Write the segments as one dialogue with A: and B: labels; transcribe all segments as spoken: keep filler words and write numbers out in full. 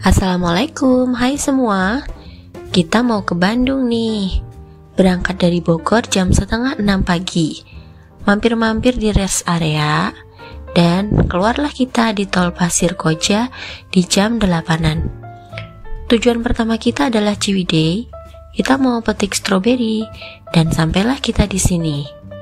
A: Assalamualaikum, hai semua. Kita mau ke Bandung nih. Berangkat dari Bogor jam setengah enam pagi. Mampir-mampir di rest area dan keluarlah kita di tol Pasir Koja di jam delapanan. Tujuan pertama kita adalah Ciwidey. Kita mau petik stroberi dan sampailah kita di sini.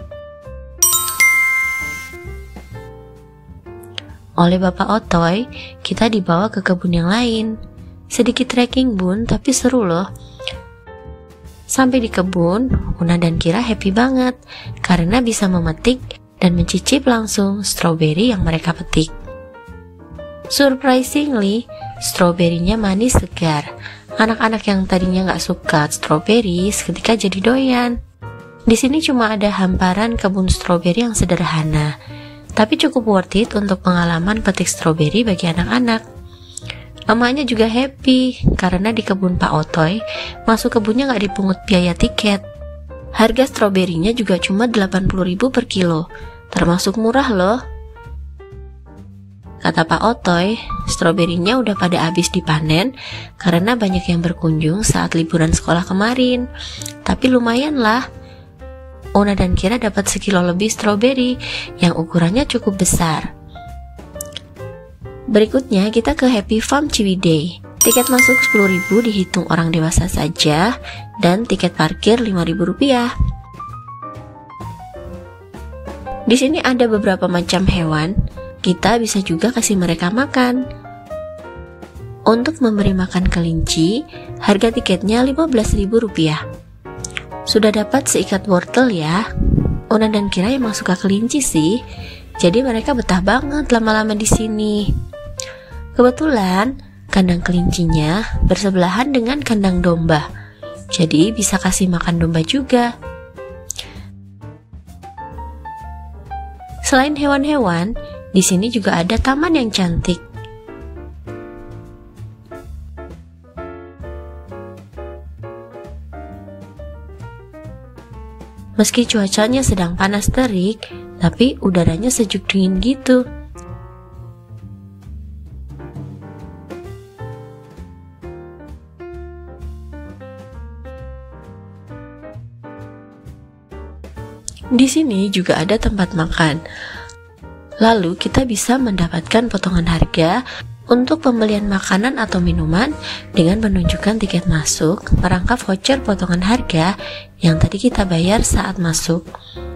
A: Oleh Bapak Otoy, kita dibawa ke kebun yang lain. Sedikit trekking bun, tapi seru loh. Sampai di kebun, Una dan Kira happy banget karena bisa memetik dan mencicip langsung stroberi yang mereka petik. Surprisingly, stroberinya manis segar. Anak-anak yang tadinya nggak suka stroberi seketika jadi doyan. Di sini cuma ada hamparan kebun stroberi yang sederhana, tapi cukup worth it untuk pengalaman petik stroberi bagi anak-anak. Emaknya juga happy karena di kebun Pak Otoy masuk kebunnya nggak dipungut biaya tiket. Harga stroberinya juga cuma delapan puluh ribu per kilo, termasuk murah loh. Kata Pak Otoy, stroberinya udah pada habis dipanen karena banyak yang berkunjung saat liburan sekolah kemarin. Tapi lumayan lah, Una dan Kira dapat sekilo lebih stroberi yang ukurannya cukup besar. Berikutnya kita ke Happy Farm Ciwidey. Tiket masuk sepuluh ribu dihitung orang dewasa saja dan tiket parkir lima ribu rupiah. Di sini ada beberapa macam hewan. Kita bisa juga kasih mereka makan. Untuk memberi makan kelinci, harga tiketnya lima belas ribu rupiah. Sudah dapat seikat wortel ya. Una dan Kira emang suka kelinci sih, jadi mereka betah banget lama-lama di sini. Kebetulan kandang kelincinya bersebelahan dengan kandang domba, jadi bisa kasih makan domba juga. Selain hewan-hewan, di sini juga ada taman yang cantik. Meski cuacanya sedang panas terik, tapi udaranya sejuk dingin gitu. Di sini juga ada tempat makan. Lalu kita bisa mendapatkan potongan harga untuk pembelian makanan atau minuman dengan menunjukkan tiket masuk, merangkap voucher potongan harga yang tadi kita bayar saat masuk.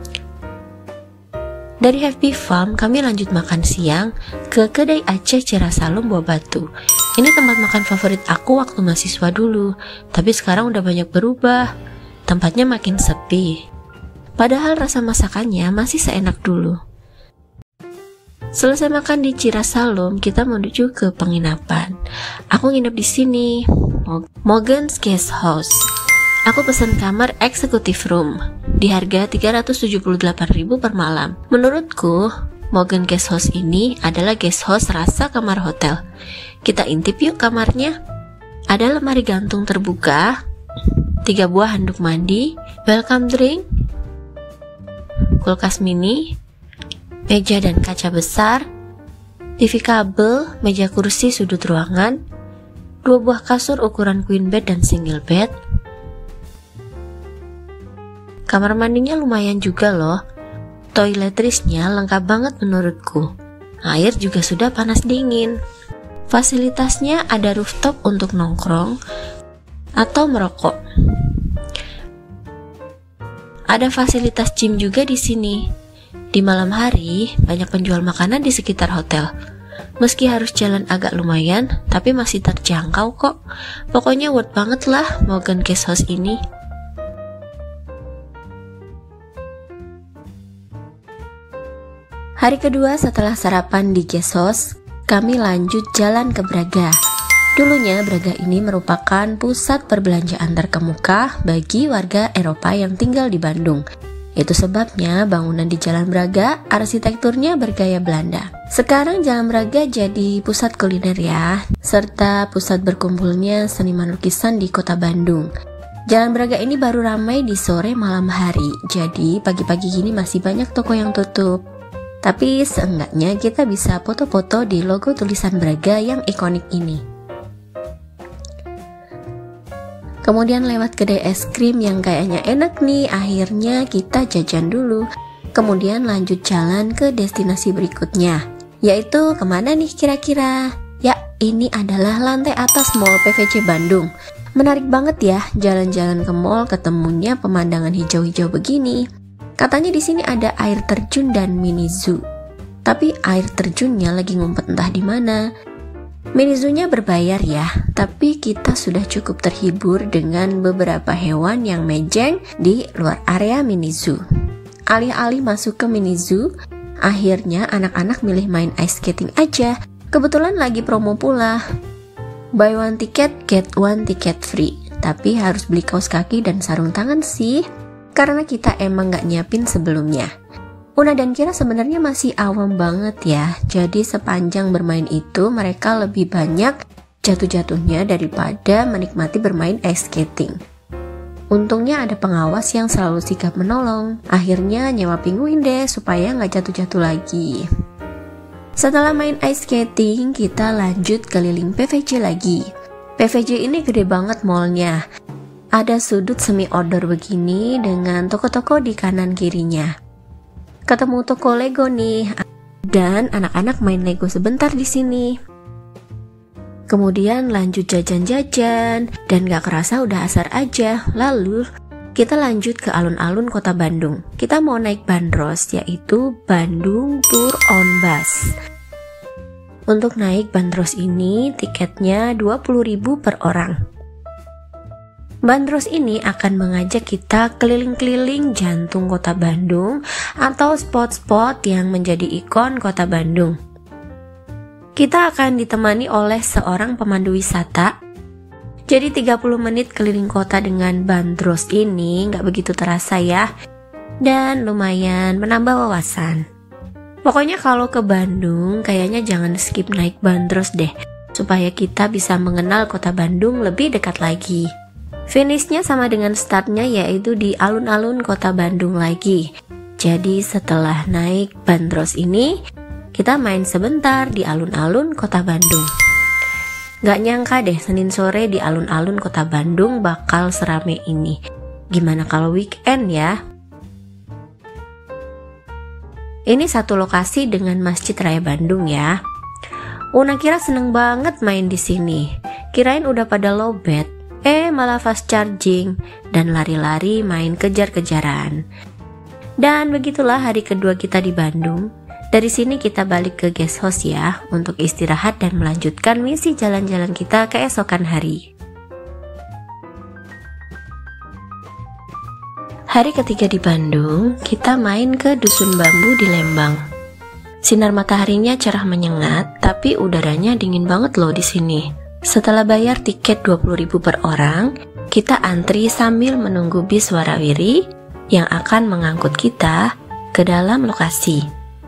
A: Dari Happy Farm kami lanjut makan siang ke Kedai Aceh Cirasalum Buah Batu. Ini tempat makan favorit aku waktu mahasiswa dulu, tapi sekarang udah banyak berubah. Tempatnya makin sepi. Padahal rasa masakannya masih seenak dulu. Selesai makan di Cirasalum, kita menuju ke penginapan. Aku nginep di sini, Mogens Guest House. Aku pesan kamar executive room di harga tiga ratus tujuh puluh delapan ribu per malam. Menurutku, Mogens Guest House ini adalah guest house rasa kamar hotel. Kita intip yuk kamarnya. Ada lemari gantung terbuka, tiga buah handuk mandi, welcome drink, kulkas mini, meja dan kaca besar, T V kabel, meja kursi sudut ruangan, dua buah kasur ukuran queen bed dan single bed. Kamar mandinya lumayan juga loh. Toiletrisnya lengkap banget menurutku. Air juga sudah panas dingin. Fasilitasnya ada rooftop untuk nongkrong atau merokok. Ada fasilitas gym juga di sini. Di malam hari, banyak penjual makanan di sekitar hotel. Meski harus jalan agak lumayan, tapi masih terjangkau kok. Pokoknya worth banget lah Mogens Guest House ini. Hari kedua setelah sarapan di Guest House, kami lanjut jalan ke Braga. Dulunya Braga ini merupakan pusat perbelanjaan terkemuka bagi warga Eropa yang tinggal di Bandung. Itu sebabnya bangunan di Jalan Braga arsitekturnya bergaya Belanda. Sekarang Jalan Braga jadi pusat kuliner ya, serta pusat berkumpulnya seniman lukisan di kota Bandung. Jalan Braga ini baru ramai di sore malam hari, jadi pagi-pagi gini masih banyak toko yang tutup. Tapi seenggaknya kita bisa foto-foto di logo tulisan Braga yang ikonik ini. Kemudian lewat kedai es krim yang kayaknya enak nih, akhirnya kita jajan dulu. Kemudian lanjut jalan ke destinasi berikutnya, yaitu kemana nih kira-kira? Ya, ini adalah lantai atas Mall P V C Bandung. Menarik banget ya, jalan-jalan ke mall ketemunya pemandangan hijau-hijau begini. Katanya di sini ada air terjun dan mini zoo. Tapi air terjunnya lagi ngumpet entah di mana. Mini zoo-nya berbayar ya, tapi kita sudah cukup terhibur dengan beberapa hewan yang mejeng di luar area mini zoo. Alih-alih masuk ke mini zoo, akhirnya anak-anak milih main ice skating aja. Kebetulan lagi promo pula. Buy one ticket, get one ticket free. Tapi harus beli kaos kaki dan sarung tangan sih, karena kita emang gak nyiapin sebelumnya. Una dan Kira sebenarnya masih awam banget ya, jadi sepanjang bermain itu mereka lebih banyak jatuh-jatuhnya daripada menikmati bermain ice skating. Untungnya ada pengawas yang selalu sigap menolong. Akhirnya nyewa pinguin deh supaya gak jatuh-jatuh lagi. Setelah main ice skating, kita lanjut keliling P V C lagi. P V C ini gede banget mallnya. Ada sudut semi outdoor begini dengan toko-toko di kanan kirinya. Ketemu toko Lego nih, dan anak-anak main Lego sebentar di sini. Kemudian lanjut jajan-jajan, dan gak kerasa udah asar aja. Lalu kita lanjut ke alun-alun kota Bandung. Kita mau naik bandros, yaitu Bandung Tour on Bus. Untuk naik bandros ini tiketnya dua puluh ribu per orang. Bandros ini akan mengajak kita keliling-keliling jantung kota Bandung atau spot-spot yang menjadi ikon kota Bandung. Kita akan ditemani oleh seorang pemandu wisata. Jadi tiga puluh menit keliling kota dengan bandros ini nggak begitu terasa ya, dan lumayan menambah wawasan. Pokoknya kalau ke Bandung kayaknya jangan skip naik bandros deh, supaya kita bisa mengenal kota Bandung lebih dekat lagi. Finishnya sama dengan startnya, yaitu di alun-alun kota Bandung lagi. Jadi setelah naik bandros ini, kita main sebentar di alun-alun kota Bandung. Gak nyangka deh Senin sore di alun-alun kota Bandung bakal serame ini. Gimana kalau weekend ya? Ini satu lokasi dengan Masjid Raya Bandung ya. Una kira seneng banget main di sini. Kirain udah pada lowbat, eh malah fast charging dan lari-lari main kejar-kejaran. Dan begitulah hari kedua kita di Bandung. Dari sini kita balik ke guest house ya, untuk istirahat dan melanjutkan misi jalan-jalan kita keesokan hari. Hari ketiga di Bandung, kita main ke Dusun Bambu di Lembang. Sinar mataharinya cerah menyengat, tapi udaranya dingin banget loh di sini. Setelah bayar tiket dua puluh ribu per orang, kita antri sambil menunggu bis warawiri yang akan mengangkut kita ke dalam lokasi.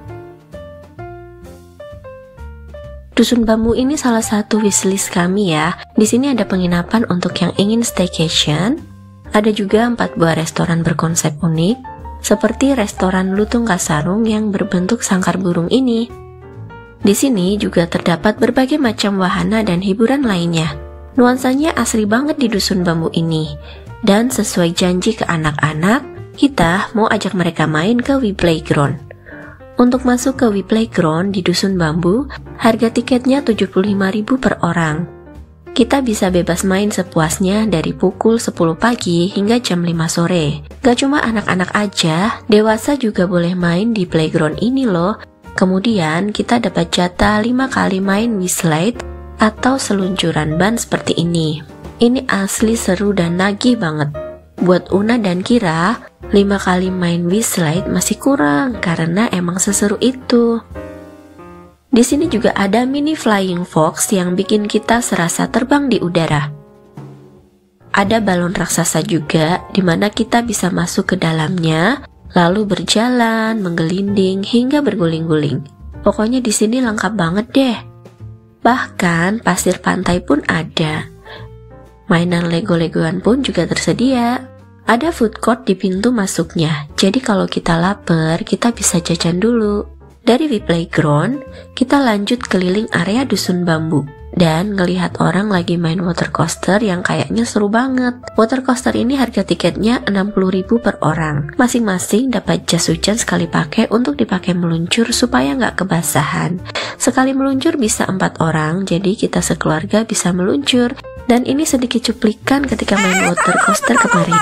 A: Dusun Bambu ini salah satu wishlist kami ya. Di sini ada penginapan untuk yang ingin staycation. Ada juga empat buah restoran berkonsep unik, seperti restoran Lutung Kasarung yang berbentuk sangkar burung ini. Di sini juga terdapat berbagai macam wahana dan hiburan lainnya. Nuansanya asri banget di Dusun Bambu ini. Dan sesuai janji ke anak-anak, kita mau ajak mereka main ke We Playground. Untuk masuk ke We Playground di Dusun Bambu, harga tiketnya tujuh puluh lima ribu per orang. Kita bisa bebas main sepuasnya dari pukul sepuluh pagi hingga jam lima sore. Gak cuma anak-anak aja, dewasa juga boleh main di playground ini loh. Kemudian kita dapat jatah lima kali main Wii atau seluncuran ban seperti ini. Ini asli seru dan nagih banget. Buat Una dan Kira, lima kali main Wii masih kurang karena emang seseru itu. Di sini juga ada mini flying fox yang bikin kita serasa terbang di udara. Ada balon raksasa juga, di mana kita bisa masuk ke dalamnya, lalu berjalan, menggelinding, hingga berguling-guling. Pokoknya di sini lengkap banget deh. Bahkan pasir pantai pun ada. Mainan Lego-Legoan pun juga tersedia. Ada food court di pintu masuknya, jadi kalau kita lapar, kita bisa jajan dulu. Dari We Playground, kita lanjut keliling area Dusun Bambu. dan ngelihat orang lagi main water coaster yang kayaknya seru banget. Water coaster ini harga tiketnya enam puluh ribu per orang. Masing-masing dapat jas hujan sekali pakai untuk dipakai meluncur supaya nggak kebasahan. Sekali meluncur bisa empat orang, jadi kita sekeluarga bisa meluncur. Dan ini sedikit cuplikan ketika main water coaster kemarin.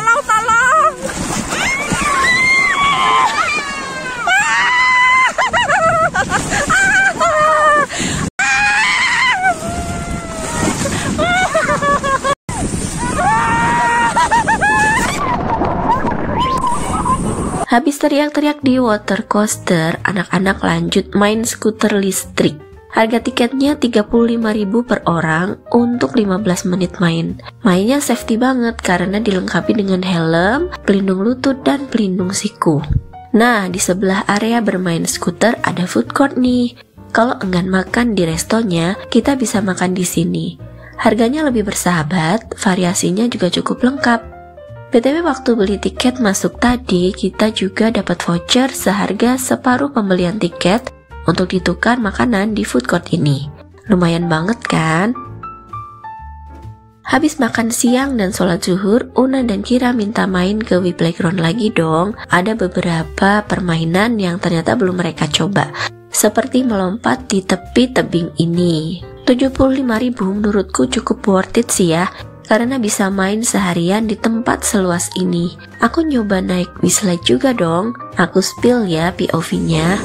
A: Habis teriak-teriak di water coaster, anak-anak lanjut main skuter listrik. Harga tiketnya tiga puluh lima ribu per orang untuk lima belas menit main. Mainnya safety banget karena dilengkapi dengan helm, pelindung lutut, dan pelindung siku. Nah, di sebelah area bermain skuter ada food court nih. Kalau enggan makan di restonya, kita bisa makan di sini. Harganya lebih bersahabat, variasinya juga cukup lengkap. B T W waktu beli tiket masuk tadi, kita juga dapat voucher seharga separuh pembelian tiket untuk ditukar makanan di food court ini. Lumayan banget kan? Habis makan siang dan sholat zuhur, Una dan Kira minta main ke Wii Playground lagi dong. Ada beberapa permainan yang ternyata belum mereka coba, seperti melompat di tepi tebing ini. tujuh puluh lima ribu menurutku cukup worth it sih ya, karena bisa main seharian di tempat seluas ini. Aku nyoba naik Wii Slide juga dong. Aku spill ya P O V-nya.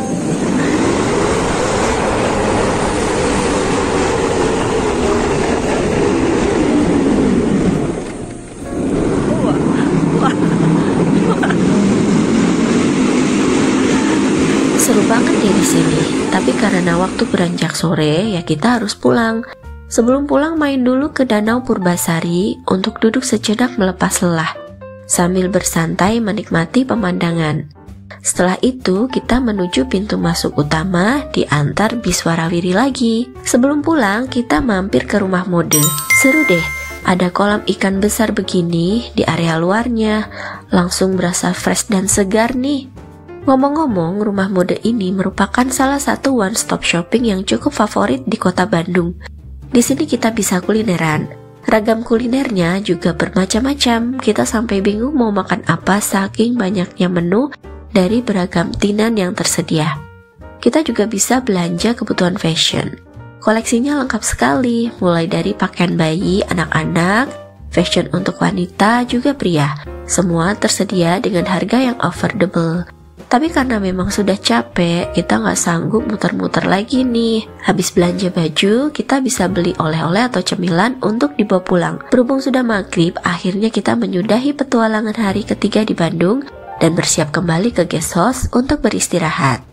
A: Seru banget ya di sini. Tapi karena waktu beranjak sore, ya kita harus pulang. Sebelum pulang main dulu ke Danau Purbasari untuk duduk sejenak melepas lelah, sambil bersantai menikmati pemandangan. Setelah itu kita menuju pintu masuk utama diantar bis warawiri lagi. Sebelum pulang kita mampir ke rumah mode. Seru deh, ada kolam ikan besar begini di area luarnya. Langsung berasa fresh dan segar nih. Ngomong-ngomong, rumah mode ini merupakan salah satu one stop shopping yang cukup favorit di kota Bandung. Di sini kita bisa kulineran. Ragam kulinernya juga bermacam-macam. Kita sampai bingung mau makan apa saking banyaknya menu dari beragam tinan yang tersedia. Kita juga bisa belanja kebutuhan fashion. Koleksinya lengkap sekali, mulai dari pakaian bayi, anak-anak, fashion untuk wanita, juga pria. Semua tersedia dengan harga yang affordable. Tapi karena memang sudah capek, kita nggak sanggup muter-muter lagi nih. Habis belanja baju, kita bisa beli oleh-oleh atau cemilan untuk dibawa pulang. Berhubung sudah maghrib, akhirnya kita menyudahi petualangan hari ketiga di Bandung dan bersiap kembali ke guest house untuk beristirahat.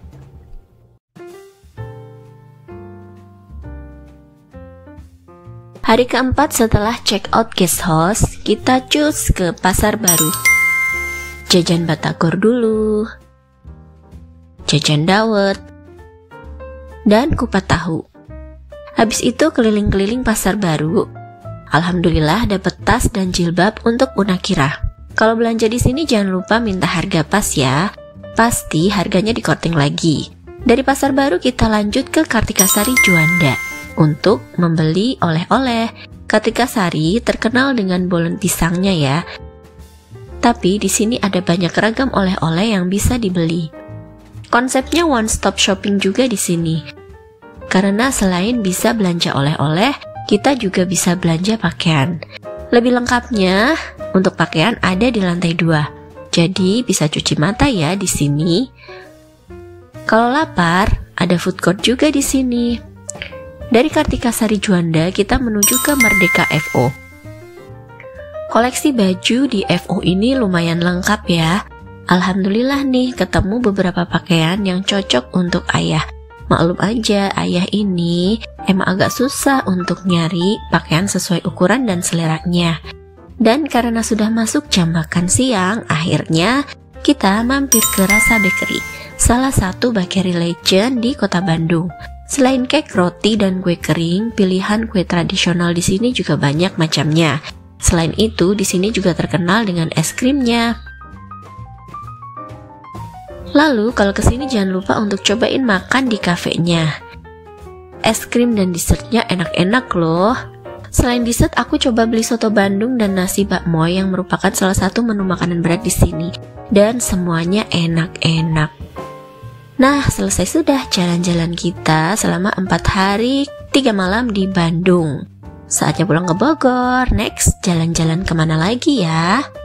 A: Hari keempat setelah check out guest house, kita cus ke Pasar Baru. Jajan batagor dulu, jajan dawet, dan kupat tahu. Habis itu keliling-keliling Pasar Baru. Alhamdulillah dapat tas dan jilbab untuk Una Kira. Kalau belanja di sini jangan lupa minta harga pas ya. Pasti harganya dikorting lagi. Dari Pasar Baru kita lanjut ke Kartikasari Juanda untuk membeli oleh-oleh. Kartikasari terkenal dengan bolen pisangnya ya. Tapi di sini ada banyak ragam oleh-oleh yang bisa dibeli. Konsepnya one stop shopping juga di sini. Karena selain bisa belanja oleh-oleh, kita juga bisa belanja pakaian. Lebih lengkapnya, untuk pakaian ada di lantai dua. Jadi bisa cuci mata ya di sini. Kalau lapar, ada food court juga di sini. Dari Kartikasari Juanda kita menuju ke Merdeka F O. Koleksi baju di F O ini lumayan lengkap ya. Alhamdulillah nih ketemu beberapa pakaian yang cocok untuk ayah. Maklum aja ayah ini emang agak susah untuk nyari pakaian sesuai ukuran dan seleranya. Dan karena sudah masuk jam makan siang, akhirnya kita mampir ke Rasa Bakery, salah satu bakery legend di kota Bandung. Selain cake, roti, dan kue kering, pilihan kue tradisional di sini juga banyak macamnya. Selain itu, di sini juga terkenal dengan es krimnya. Lalu kalau kesini jangan lupa untuk cobain makan di kafenya. es krim dan dessertnya enak-enak loh. Selain dessert, aku coba beli soto Bandung dan nasi bakmoy yang merupakan salah satu menu makanan berat di sini. Dan semuanya enak-enak. Nah, selesai sudah jalan-jalan kita selama empat hari tiga malam di Bandung. Saatnya pulang ke Bogor. Next, jalan-jalan kemana lagi ya?